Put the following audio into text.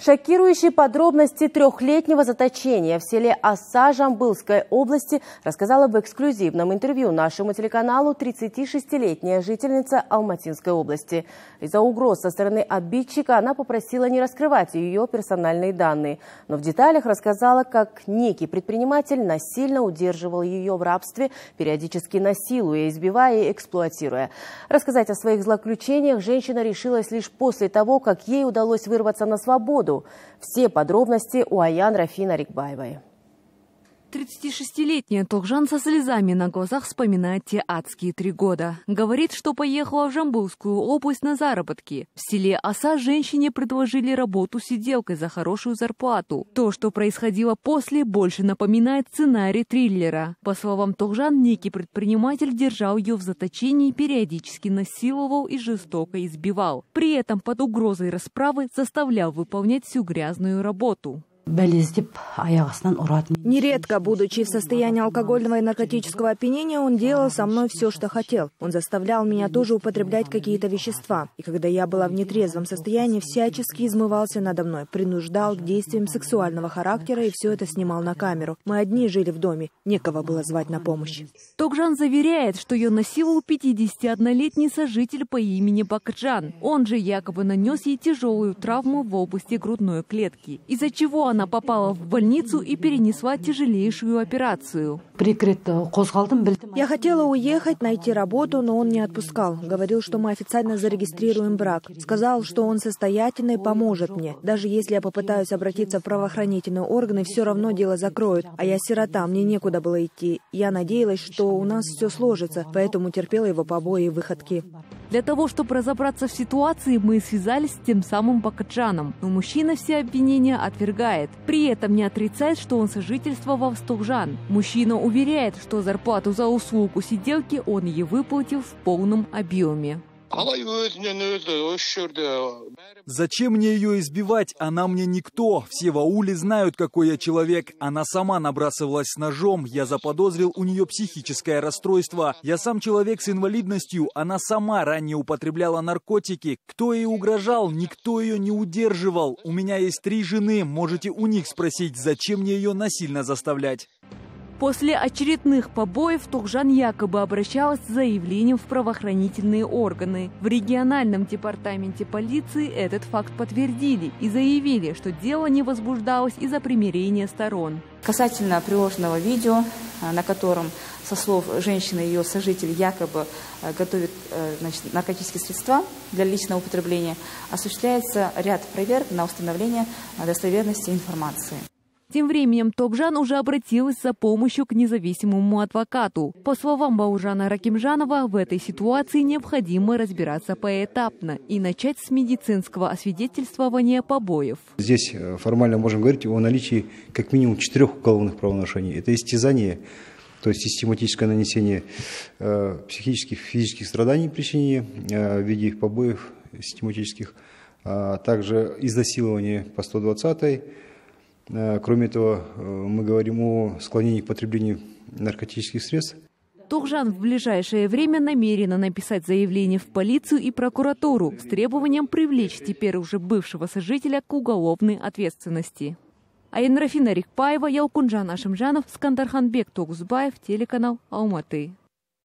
Шокирующие подробности трехлетнего заточения в селе Оса Жамбылской области рассказала в эксклюзивном интервью нашему телеканалу 36-летняя жительница Алматинской области. Из-за угроз со стороны обидчика она попросила не раскрывать ее персональные данные, но в деталях рассказала, как некий предприниматель насильно удерживал ее в рабстве, периодически насилуя, избивая и эксплуатируя. Рассказать о своих злоключениях женщина решилась лишь после того, как ей удалось вырваться на свободу. Все подробности у Аян Рафина Рикбаевой. 36-летняя Тогжан со слезами на глазах вспоминает те адские 3 года. Говорит, что поехала в Жамбылскую область на заработки. В селе Оса женщине предложили работу сиделкой за хорошую зарплату. То, что происходило после, больше напоминает сценарий триллера. По словам Тогжан, некий предприниматель держал ее в заточении, периодически насиловал и жестоко избивал. При этом под угрозой расправы заставлял выполнять всю грязную работу. Нередко, будучи в состоянии алкогольного и наркотического опьянения, он делал со мной все, что хотел. Он заставлял меня тоже употреблять какие-то вещества. И когда я была в нетрезвом состоянии, всячески измывался надо мной, принуждал к действиям сексуального характера и все это снимал на камеру. Мы одни жили в доме, некого было звать на помощь. Тогжан заверяет, что ее насиловал 51-летний сожитель по имени Бакджан. Он же якобы нанес ей тяжелую травму в области грудной клетки, из-за чего она попала в больницу и перенесла тяжелейшую операцию. Я хотела уехать, найти работу, но он не отпускал. Говорил, что мы официально зарегистрируем брак. Сказал, что он состоятельный, поможет мне. Даже если я попытаюсь обратиться в правоохранительные органы, все равно дело закроют. А я сирота, мне некуда было идти. Я надеялась, что у нас все сложится, поэтому терпела его побои и выходки. Для того, чтобы разобраться в ситуации, мы связались с тем самым Бакджаном. Но мужчина все обвинения отвергает. При этом не отрицает, что он сожительствовал с Тогжан. Мужчина уверяет, что зарплату за услугу сиделки он ей выплатил в полном объеме. Зачем мне ее избивать? Она мне никто. Все в ауле знают, какой я человек. Она сама набрасывалась с ножом. Я заподозрил у нее психическое расстройство. Я сам человек с инвалидностью. Она сама ранее употребляла наркотики. Кто ей угрожал? Никто ее не удерживал. У меня есть 3 жены. Можете у них спросить, зачем мне ее насильно заставлять. После очередных побоев Тогжан якобы обращалась с заявлением в правоохранительные органы. В региональном департаменте полиции этот факт подтвердили и заявили, что дело не возбуждалось из-за примирения сторон. Касательно приложенного видео, на котором, со слов женщины, ее сожитель якобы готовит наркотические средства для личного употребления, осуществляется ряд проверок на установление достоверности информации. Тем временем Тогжан уже обратилась за помощью к независимому адвокату. По словам Баужана Ракимжанова, в этой ситуации необходимо разбираться поэтапно и начать с медицинского освидетельствования побоев. Здесь формально можем говорить о наличии как минимум 4 уголовных правонарушений. Это истязание, то есть систематическое нанесение психических, физических страданий, причинение в виде побоев систематических, также изнасилование по 120-й. Кроме этого, мы говорим о склонении к потреблению наркотических средств. Тогжан в ближайшее время намерена написать заявление в полицию и прокуратуру с требованием привлечь теперь уже бывшего сожителя к уголовной ответственности. Аян Рафина Рикбаева, Ялкунжан Ашимжанов, Скандарханбек Тогузбаев, телеканал Алматы.